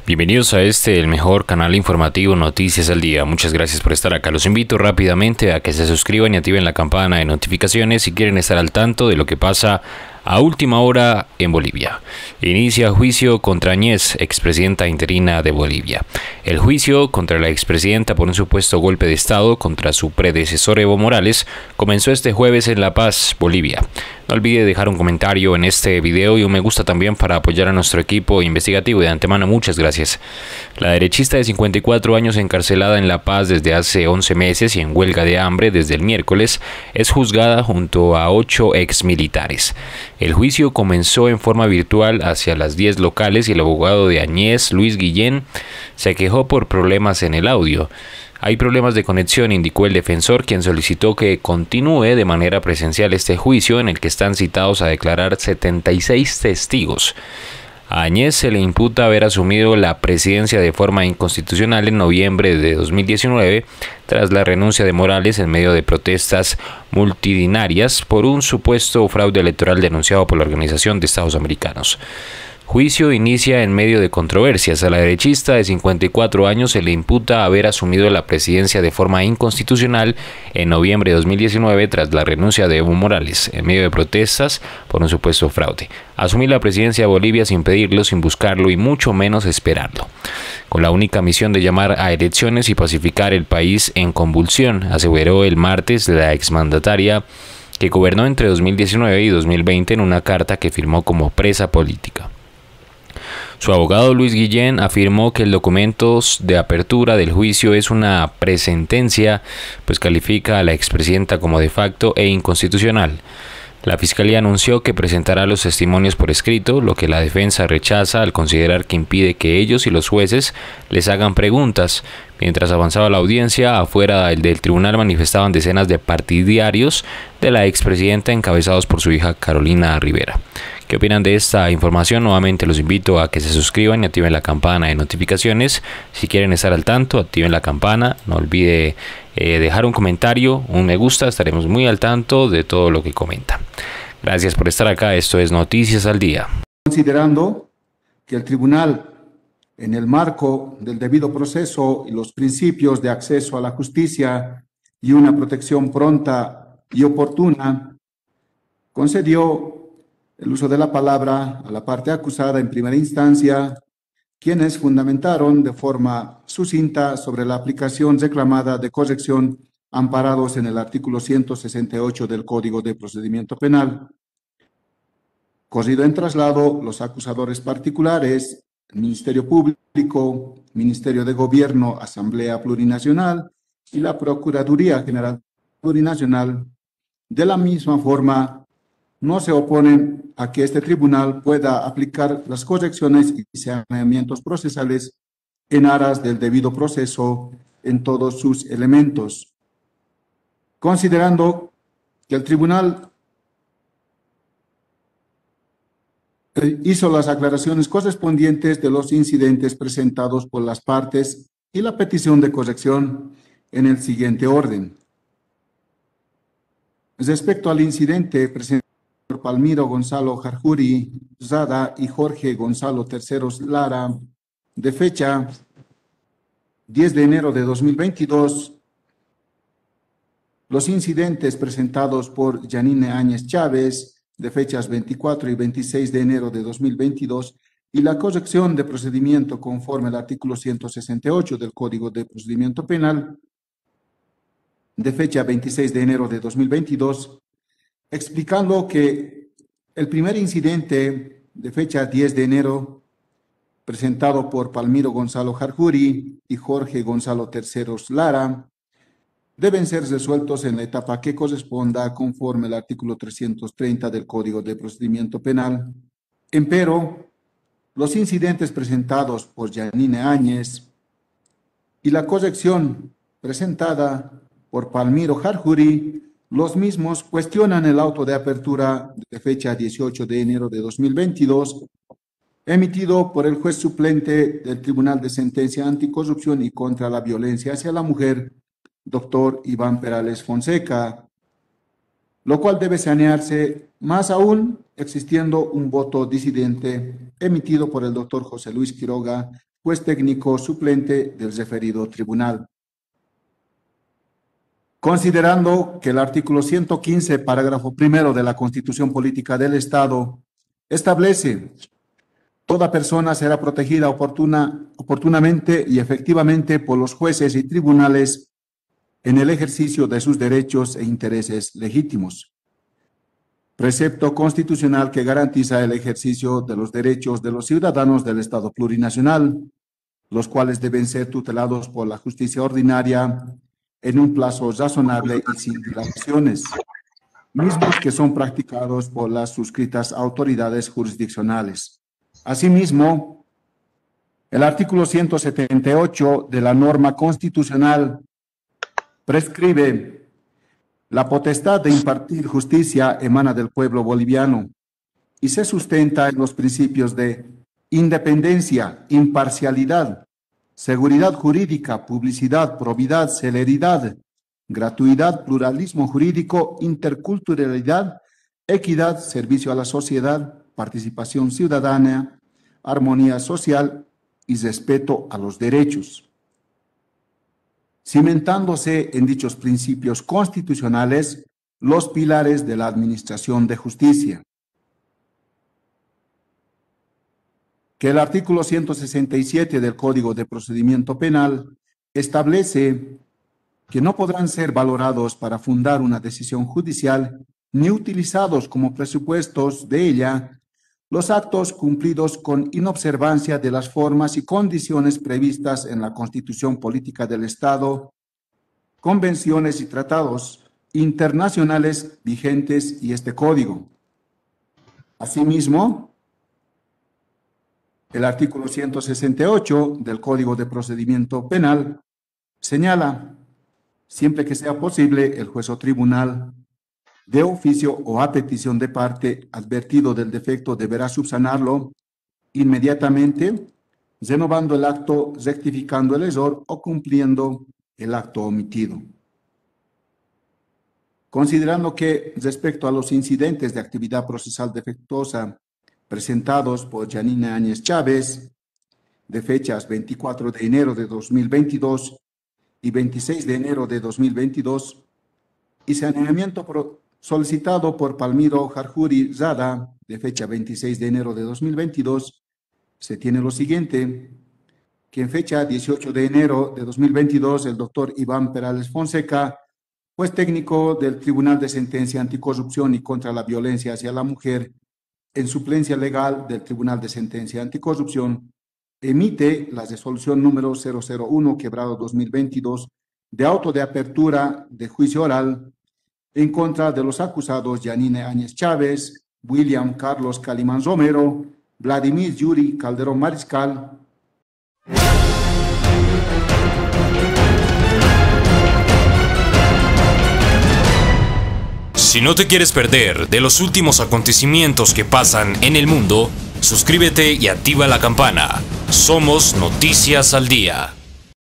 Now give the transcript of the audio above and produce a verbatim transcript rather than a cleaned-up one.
Bienvenidos a este, el mejor canal informativo Noticias al Día. Muchas gracias por estar acá. Los invito rápidamente a que se suscriban y activen la campana de notificaciones si quieren estar al tanto de lo que pasa a última hora en Bolivia. Inicia juicio contra Áñez, expresidenta interina de Bolivia. El juicio contra la expresidenta por un supuesto golpe de Estado contra su predecesor Evo Morales comenzó este jueves en La Paz, Bolivia. No olvide dejar un comentario en este video y un me gusta también para apoyar a nuestro equipo investigativo. De antemano, muchas gracias. La derechista de cincuenta y cuatro años, encarcelada en La Paz desde hace once meses y en huelga de hambre desde el miércoles, es juzgada junto a ocho exmilitares. El juicio comenzó en forma virtual hacia las diez locales y el abogado de Áñez, Luis Guillén, se quejó por problemas en el audio. Hay problemas de conexión, indicó el defensor, quien solicitó que continúe de manera presencial este juicio en el que están citados a declarar setenta y seis testigos. A Áñez se le imputa haber asumido la presidencia de forma inconstitucional en noviembre de dos mil diecinueve tras la renuncia de Morales en medio de protestas multitudinarias por un supuesto fraude electoral denunciado por la Organización de Estados Americanos. Juicio inicia en medio de controversias. A la derechista de cincuenta y cuatro años se le imputa haber asumido la presidencia de forma inconstitucional en noviembre de dos mil diecinueve tras la renuncia de Evo Morales, en medio de protestas por un supuesto fraude. Asumir la presidencia de Bolivia sin pedirlo, sin buscarlo y mucho menos esperarlo, con la única misión de llamar a elecciones y pacificar el país en convulsión, aseveró el martes la exmandataria que gobernó entre dos mil diecinueve y dos mil veinte en una carta que firmó como presa política. Su abogado Luis Guillén afirmó que el documento de apertura del juicio es una presentencia, pues califica a la expresidenta como de facto e inconstitucional. La Fiscalía anunció que presentará los testimonios por escrito, lo que la defensa rechaza al considerar que impide que ellos y los jueces les hagan preguntas. Mientras avanzaba la audiencia, afuera del tribunal manifestaban decenas de partidarios de la expresidenta encabezados por su hija Carolina Rivera. ¿Qué opinan de esta información? Nuevamente los invito a que se suscriban y activen la campana de notificaciones. Si quieren estar al tanto, activen la campana. No olvide eh, dejar un comentario, un me gusta. Estaremos muy al tanto de todo lo que comentan. Gracias por estar acá. Esto es Noticias al Día. Considerando que el tribunal, en el marco del debido proceso y los principios de acceso a la justicia y una protección pronta y oportuna, concedió el uso de la palabra a la parte acusada en primera instancia, quienes fundamentaron de forma sucinta sobre la aplicación reclamada de corrección amparados en el artículo ciento sesenta y ocho del Código de Procedimiento Penal. Corrido en traslado, los acusadores particulares, el Ministerio Público, Ministerio de Gobierno, Asamblea Plurinacional y la Procuraduría General Plurinacional, de la misma forma, no se oponen a que este tribunal pueda aplicar las correcciones y saneamientos procesales en aras del debido proceso en todos sus elementos. Considerando que el tribunal hizo las aclaraciones correspondientes de los incidentes presentados por las partes y la petición de corrección en el siguiente orden. Respecto al incidente presentado por Palmiro Gonzalo Jarjuri Zada y Jorge Gonzalo Terceros Lara, de fecha diez de enero de dos mil veintidós, los incidentes presentados por Yanine Áñez Chávez, de fechas veinticuatro y veintiséis de enero de dos mil veintidós, y la corrección de procedimiento conforme al artículo ciento sesenta y ocho del Código de Procedimiento Penal, de fecha veintiséis de enero de dos mil veintidós, explicando que el primer incidente de fecha diez de enero, presentado por Palmiro Gonzalo Jarjuri y Jorge Gonzalo Terceros Lara, deben ser resueltos en la etapa que corresponda conforme al artículo trescientos treinta del Código de Procedimiento Penal. Empero, los incidentes presentados por Yanine Áñez y la corrección presentada por Palmiro Jarjuri, los mismos cuestionan el auto de apertura de fecha dieciocho de enero de dos mil veintidós, emitido por el juez suplente del Tribunal de Sentencia Anticorrupción y contra la Violencia hacia la Mujer, doctor Iván Perales Fonseca, lo cual debe sanearse, más aún existiendo un voto disidente emitido por el doctor José Luis Quiroga juez técnico suplente del referido tribunal. Considerando que el artículo ciento quince, parágrafo primero de la Constitución Política del Estado establece: toda persona será protegida oportuna, oportunamente y efectivamente por los jueces y tribunales en el ejercicio de sus derechos e intereses legítimos. Precepto constitucional que garantiza el ejercicio de los derechos de los ciudadanos del Estado plurinacional, los cuales deben ser tutelados por la justicia ordinaria en un plazo razonable y sin dilaciones, mismos que son practicados por las suscritas autoridades jurisdiccionales. Asimismo, el artículo ciento setenta y ocho de la norma constitucional prescribe: la potestad de impartir justicia emana del pueblo boliviano y se sustenta en los principios de independencia, imparcialidad, seguridad jurídica, publicidad, probidad, celeridad, gratuidad, pluralismo jurídico, interculturalidad, equidad, servicio a la sociedad, participación ciudadana, armonía social y respeto a los derechos. Cimentándose en dichos principios constitucionales los pilares de la administración de justicia. Que el artículo ciento sesenta y siete del Código de Procedimiento Penal establece que no podrán ser valorados para fundar una decisión judicial ni utilizados como presupuestos de ella los actos cumplidos con inobservancia de las formas y condiciones previstas en la Constitución Política del Estado, convenciones y tratados internacionales vigentes y este Código. Asimismo, el artículo ciento sesenta y ocho del Código de Procedimiento Penal señala: siempre que sea posible, el juez o tribunal, de oficio o a petición de parte, advertido del defecto, deberá subsanarlo inmediatamente, renovando el acto, rectificando el error o cumpliendo el acto omitido. Considerando que, respecto a los incidentes de actividad procesal defectuosa presentados por Yanine Áñez Chávez, de fechas veinticuatro de enero de dos mil veintidós y veintiséis de enero de dos mil veintidós, y saneamiento pro solicitado por Palmiro Jarjuri Zada, de fecha veintiséis de enero de dos mil veintidós, se tiene lo siguiente: que en fecha dieciocho de enero de dos mil veintidós, el doctor Iván Perales Fonseca, juez técnico del Tribunal de Sentencia Anticorrupción y contra la Violencia hacia la Mujer, en suplencia legal del Tribunal de Sentencia Anticorrupción, emite la resolución número cero cero uno, quebrado dos mil veintidós, de auto de apertura de juicio oral en contra de los acusados Yanine Áñez Chávez, William Carlos Calimán Romero, Vladimir Yuri Calderón Mariscal. Si no te quieres perder de los últimos acontecimientos que pasan en el mundo, suscríbete y activa la campana. Somos Noticias al Día.